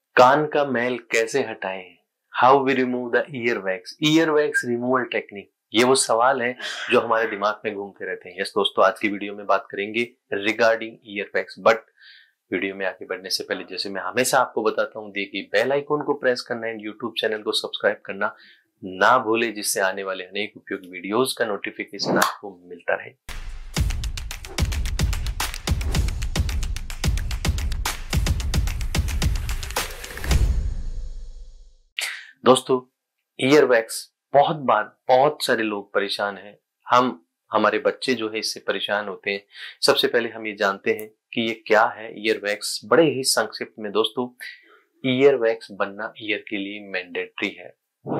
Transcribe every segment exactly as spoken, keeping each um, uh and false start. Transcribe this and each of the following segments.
कान का मैल कैसे हटाएं? How we remove the ear wax? Ear wax removal technique, ये वो सवाल है जो हमारे दिमाग में घूमते रहते हैं। यस दोस्तों, आज की वीडियो में बात करेंगे regarding ear wax. But video में आगे बढ़ने से पहले, जैसे मैं हमेशा आपको बताता हूँ, देखिए बेल आइकन को प्रेस करना है, यूट्यूब चैनल को सब्सक्राइब करना ना भूले, जिससे आने वाले अनेक उपयोगी वीडियोस का नोटिफिकेशन आपको मिलता रहे। दोस्तों, ईयर वैक्स बहुत बार बहुत सारे लोग परेशान हैं। हम हमारे बच्चे जो है इससे परेशान होते हैं। सबसे पहले हम ये जानते हैं कि ये क्या है ईयर वैक्स। बड़े ही संक्षिप्त में दोस्तों, ईयर वैक्स बनना ईयर के लिए मैंडेटरी है।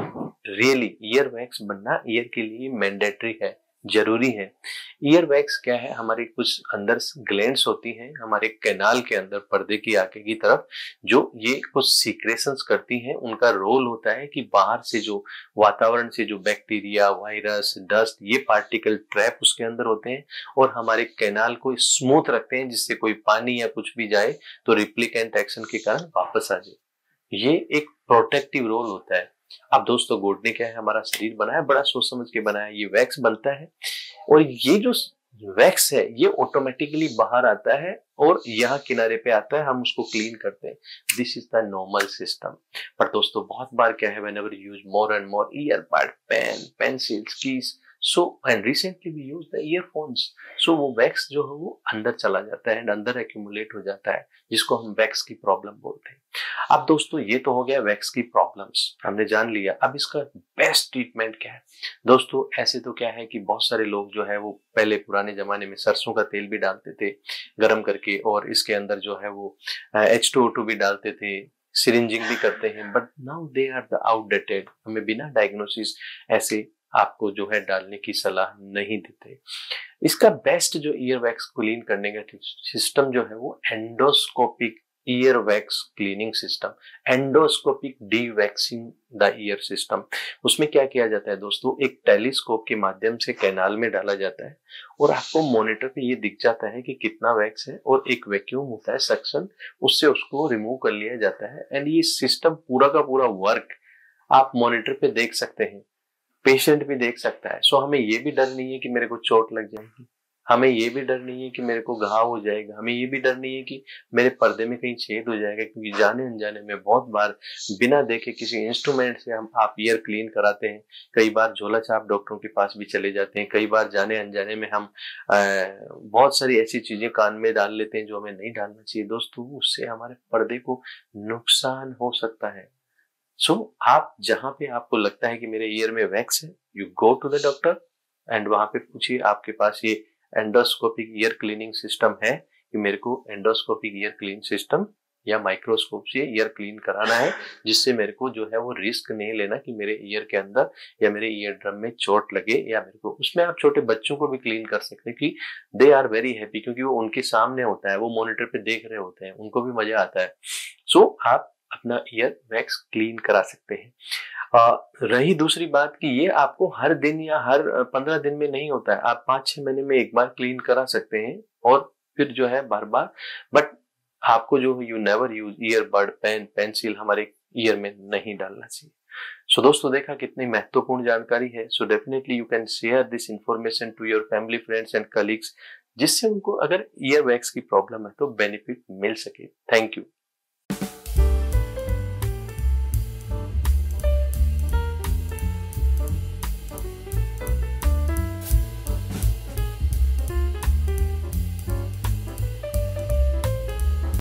रियली ईयर वैक्स बनना ईयर के लिए मैंडेटरी है, जरूरी है। ईयर वैक्स क्या है? हमारी कुछ अंदर ग्लैंड्स होती हैं हमारे कैनाल के अंदर, पर्दे की आगे की तरफ, जो ये कुछ सीक्रेशंस करती हैं। उनका रोल होता है कि बाहर से जो वातावरण से जो बैक्टीरिया, वायरस, डस्ट, ये पार्टिकल ट्रैप उसके अंदर होते हैं और हमारे कैनाल को स्मूथ रखते हैं, जिससे कोई पानी या कुछ भी जाए तो रिप्लिकेंट एक्शन के कारण वापस आ जाए। ये एक प्रोटेक्टिव रोल होता है। अब दोस्तों, घुटने क्या है? हमारा शरीर बना है, बड़ा सोच समझ के बना है। ये वैक्स बनता है और ये जो वैक्स है ये ऑटोमेटिकली बाहर आता है और यहाँ किनारे पे आता है, हम उसको क्लीन करते हैं। This is the normal system. पर दोस्तों, बहुत बार क्या है, whenever you use more and more earbud, pen, pencils, keys, so and recently we use the earphones, so वो वैक्स जो है वो अंदर चला जाता है एंड अंदर एक्यूमुलेट हो जाता है, जिसको हम वैक्स की प्रॉब्लम बोलते हैं। अब दोस्तों, ये तो हो गया वैक्स की प्रॉब्लम्स, हमने जान लिया। अब इसका बेस्ट ट्रीटमेंट क्या है? दोस्तों, ऐसे तो क्या है कि बहुत सारे लोग जो है वो पहले पुराने जमाने में सरसों का तेल भी डालते थे गरम करके, और इसके अंदर जो है वो एच टू ओ टू भी डालते थे, सिरिंजिंग भी करते हैं। But now they are the outdated. हमें बिना डायग्नोसिस ऐसे आपको जो है डालने की सलाह नहीं देते। इसका बेस्ट जो ईयर वैक्स क्लीन करने का सिस्टम जो है वो endoscopic ear wax cleaning system, endoscopic dewaxing the ear system. उसमें क्या किया जाता है दोस्तों, एक टेलीस्कोप के माध्यम से कैनाल में डाला जाता है और आपको मॉनिटर पे ये दिख जाता है कि कितना वैक्स है, और एक वैक्यूम होता है, सक्शन, उससे उसको रिमूव कर लिया जाता है। एंड ये सिस्टम पूरा का पूरा वर्क आप मॉनिटर पे देख सकते हैं, पेशेंट भी देख सकता है। सो हमें ये भी डर नहीं है कि मेरे को चोट लग जाएगी, हमें ये भी डर नहीं है कि मेरे को घाव हो जाएगा, हमें ये भी डर नहीं है कि मेरे पर्दे में कहीं छेद हो जाएगा। क्योंकि जाने अनजाने में बहुत बार बिना देखे किसी इंस्ट्रूमेंट से हम आप ईयर क्लीन कराते हैं। कई बार झोला छाप डॉक्टरों के पास भी चले जाते हैं। कई बार जाने अनजाने में हम आ, बहुत सारी ऐसी चीजें कान में डाल लेते हैं जो हमें नहीं डालना चाहिए दोस्तों। उससे हमारे पर्दे को नुकसान हो सकता है। सो so, आप जहां पे आपको लगता है कि मेरे ईयर में वैक्स है, you go to the doctor and वहां पे पूछिए, आपके पास ये एंडोस्कोपिक ईयर क्लीनिंग सिस्टम है कि मेरे को एंडोस्कोपिक ईयर क्लीन सिस्टम या माइक्रोस्कोप से ईयर क्लीन कराना है, जिससे मेरे को जो है वो रिस्क नहीं लेना कि मेरे ईयर के अंदर या मेरे ईयर ड्रम में चोट लगे, या मेरे को उसमें आप छोटे बच्चों को भी क्लीन कर सकते हैं कि दे आर वेरी हैप्पी, क्योंकि वो उनके सामने होता है, वो मॉनिटर पे देख रहे होते हैं, उनको भी मजा आता है। सो so, आप अपना ईयर वैक्स क्लीन करा सकते हैं। आ, रही दूसरी बात कि ये आपको हर दिन या हर पंद्रह दिन में नहीं होता है, आप पांच छह महीने में एक बार क्लीन करा सकते हैं और फिर जो है बार बार। बट आपको जो you never use earbud, pen, pencil हमारे ईयर में नहीं डालना चाहिए। सो so, दोस्तों, देखा कितनी महत्वपूर्ण जानकारी है। So definitely you can share this information to your family, friends and colleagues, जिससे उनको अगर ईयर वैक्स की प्रॉब्लम है तो बेनिफिट मिल सके। Thank you.